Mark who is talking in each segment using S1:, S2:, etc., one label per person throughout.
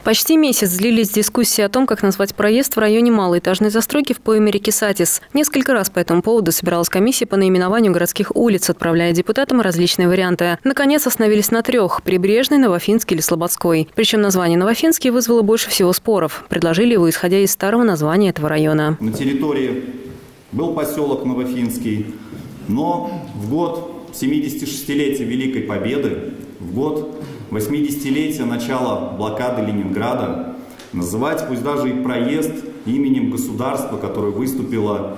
S1: Почти месяц длились дискуссии о том, как назвать проезд в районе малоэтажной застройки в пойме реки Сатис. Несколько раз по этому поводу собиралась комиссия по наименованию городских улиц, отправляя депутатам различные варианты. Наконец остановились на 3 – Прибрежный, Новофинский или Слободской. Причем название Новофинский вызвало больше всего споров. Предложили его, исходя из старого названия этого района.
S2: На территории был поселок Новофинский, но в год 76-летия Великой Победы, в год 80-летия начала блокады Ленинграда называть, пусть даже и проезд, именем государства, которое выступило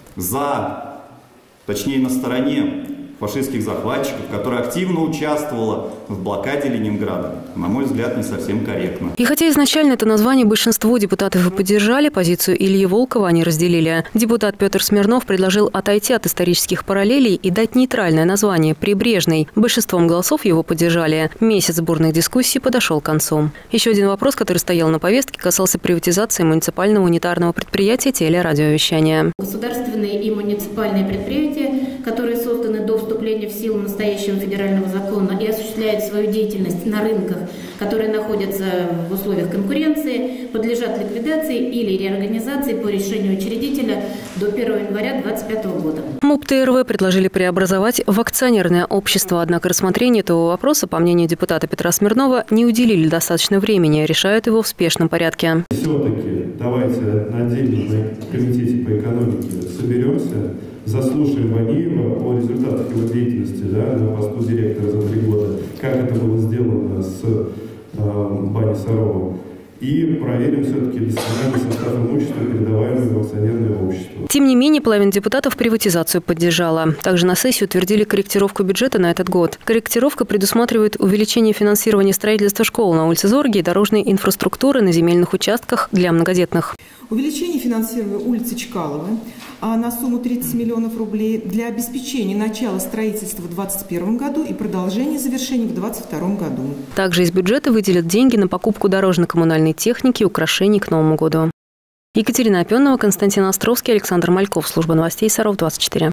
S2: точнее на стороне фашистских захватчиков, которая активно участвовала в блокаде Ленинграда, на мой взгляд, не совсем корректно.
S1: И хотя изначально это название большинство депутатов и поддержали, позицию Ильи Волкова они разделили. Депутат Петр Смирнов предложил отойти от исторических параллелей и дать нейтральное название – Прибрежный. Большинством голосов его поддержали. Месяц бурных дискуссий подошел к концу. Еще один вопрос, который стоял на повестке, касался приватизации муниципального унитарного предприятия телерадиовещания.
S3: Государственные и муниципальные предприятия, которые созданы до вступления в силу настоящего федерального закона и осуществляют свою деятельность на рынках, которые находятся в условиях конкуренции, подлежат ликвидации или реорганизации по решению учредителя до 1 января 2025 года.
S1: МУП ТРВ предложили преобразовать в акционерное общество, однако рассмотрению этого вопроса, по мнению депутата Петра Смирнова, не уделили достаточно времени, решают его в спешном порядке.
S4: Все-таки давайте на отдельном комитете по экономике соберемся, заслушаем Ваниева о результатах его деятельности на посту директора за 3 года, как это было сделано с Баней Саровым, и проверим все-таки доскональный состав имущества, передаваемого в акционерное общество.
S1: Тем не менее, половина депутатов приватизацию поддержала. Также на сессии утвердили корректировку бюджета на этот год. Корректировка предусматривает увеличение финансирования строительства школ на улице Зорге и дорожной инфраструктуры на земельных участках для многодетных.
S5: Увеличение финансирования улицы Чкаловой на сумму 30 миллионов рублей для обеспечения начала строительства в 2021 году и продолжения завершения в 2022 году.
S1: Также из бюджета выделят деньги на покупку дорожно-коммунальной техники и украшений к Новому году. Екатерина Опенова, Константин Островский, Александр Мальков. Служба новостей Саров 24.